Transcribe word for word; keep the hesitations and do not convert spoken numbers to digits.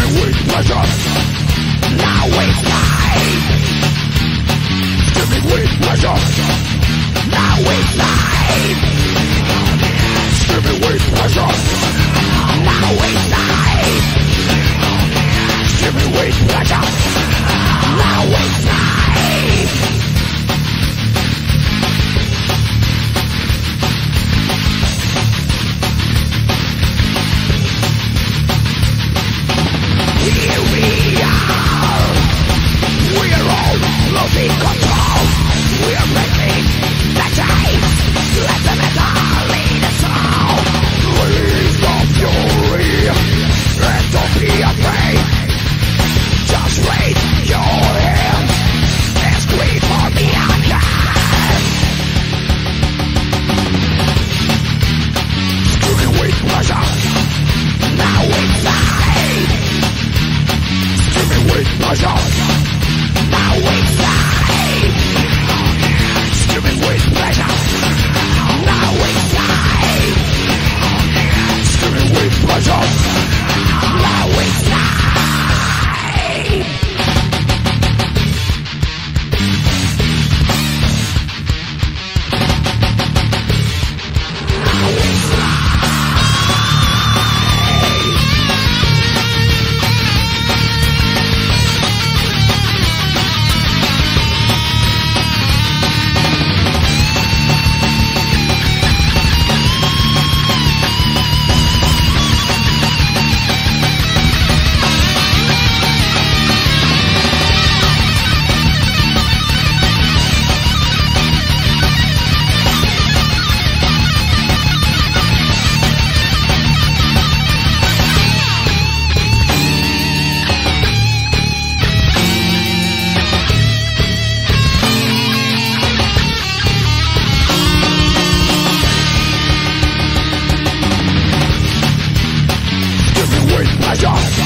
with pleasure. Now it's life. Screaming with pleasure. Now it's life. Screaming with pleasure. Now it's life. Screaming with pleasure. Now it's life. Here we are. We're all losing control. We're breaking the chains. Let the metal lead us all. Release the fury and don't be afraid. Just raise your hands and scream for the outcast. Screaming with pleasure. Now it's life. Screaming with pleasure. Now it's life. Screaming with pleasure. Now it's life. Screaming with pleasure. Now it's life. Pleasure.